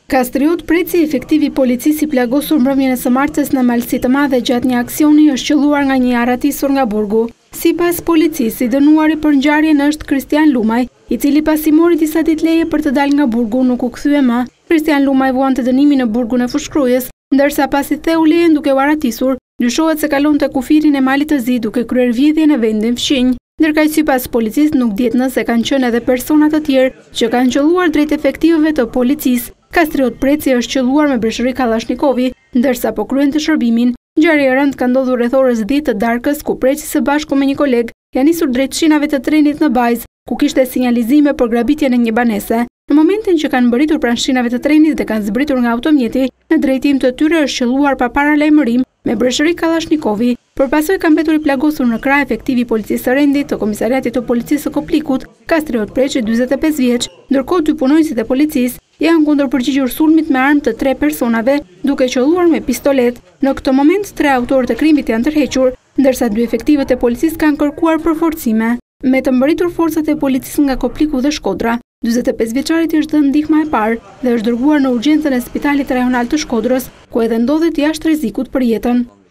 Kastriot Preci, efektivi policisë i plagosur mbrëmjen e së martës në Malësi të Madhe gjatë një aksioni, është qëlluar nga një arratisur nga burgu. Sipas policisë, i dënuari për ngjarjen është Kristian Lumaj, i cili pasi mori disa ditë leje për të dalë nga burgu nuk u kthye më. Kristian Lumaj vuante dënimin në burgun e Fushë-Krujës, ndërsa pasi theu lejen duke u arratisur, dyshohet se kalonte kufirin e malit të zi duke kryer vjedhje në vendin fshinj. Ndërkaq sipas policisë nuk dihet nëse kanë qenë edhe persona të tjerë që kanë qelluar drejt efektivëve të policisë. Kastriot Preci është qelluar me breshëri kallashnikovi, ndërsa po kryente shërbimin. Ngjarja e rëndë ka ndodhur rreth orës 10 të darkës, ku Preci së bashku me një koleg janë nisur drejt shinave të trenit në Bajz, ku kishte sinjalizime për grabitjen e një banese. Në momentin që kanë mbërritur pranë shinave të trenit dhe kanë zbritur nga automjeti, në drejtim të tyre është qelluar pa paralajmërim me breshëri kallashnikovi. Përpasoj ka mbetur i plagosur në krah efektivi policisë së rendit të komisariatit të policisë së Koplikut, Kastriot Preci, 45 vjeç, ndërkohë dy punonjësit e policisë janë kundërpërgjigjur sulmit me armë të 3 personave, duke qelluar me pistolet. Në këtë moment 3 autorët e krimit janë tërhequr, ndërsa 2 efektivët e policisë kanë kërkuar përforcime. Me të mbërritur forcat e policisë nga Kopliku dhe Shkodra, 45 vjeçarit është dhënë ndihma e parë dhe është dërguar në urgjencën e spitalit rajonal të Shkodrës, ku edhe ndodhet jashtë rrezikut për jetën.